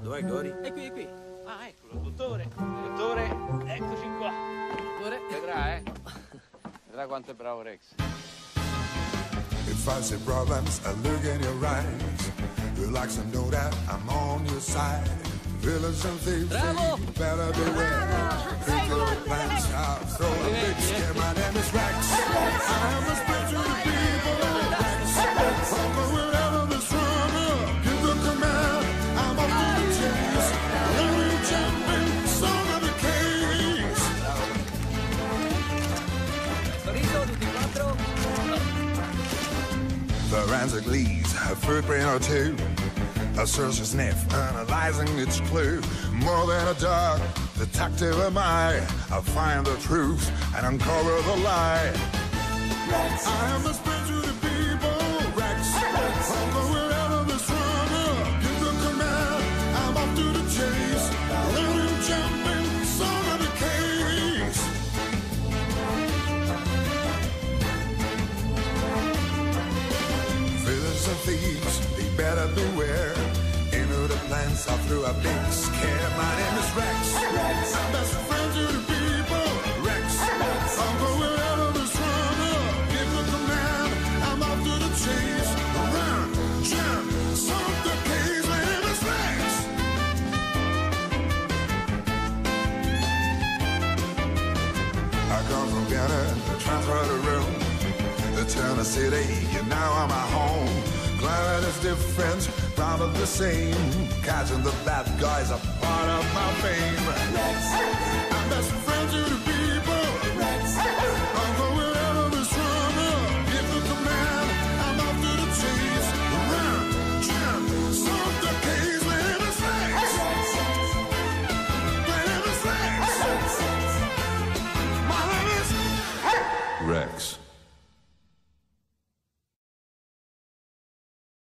Dov'è Gori? È qui, è qui. Ah, eccolo, dottore. Dottore, eccoci qua. Dottore. Vedrà, Vedrà quanto è bravo Rex. If I see problems, I look in your eyes. You like to know that I'm on your side. Villains and thieves, you better beware. People plans out, throw a big scare. My name is Rex. I'm a spread to the people. Rex, I'm wherever there's trouble. Give the command, I'm up to the chase. Lonely jumping, son of the case. Sorriso, tutti quattro. Forensic leads, a footprint or two. A search and sniff, analyzing its clue. More than a dog, detective am I find the truth and uncover the lie. Rex. I am the spread to the people. Rex. Although wherever there's trouble, give the command. I'm off to the chase. Learning jumping, son of the case. Villains and thieves, they better beware. Into the plans, I threw a big scare. My name is Rex. I'm best friend to the people. Rex. I'll go wherever there's trouble. Give the command, I'm off to the chase. Run, jump, solve the case. My name is Rex. I come from Ghana, transfer the room. Turn the city, now I'm at home. Climate is different, probably the same. Catching the bad guys are part of my fame. Rex. I'm best friend to the people. Rex. I'll go wherever there's trouble. Give the command, I'm off to the chase. Run, jump, solve the case. My name is Rex. My name is Rex. My name is Rex.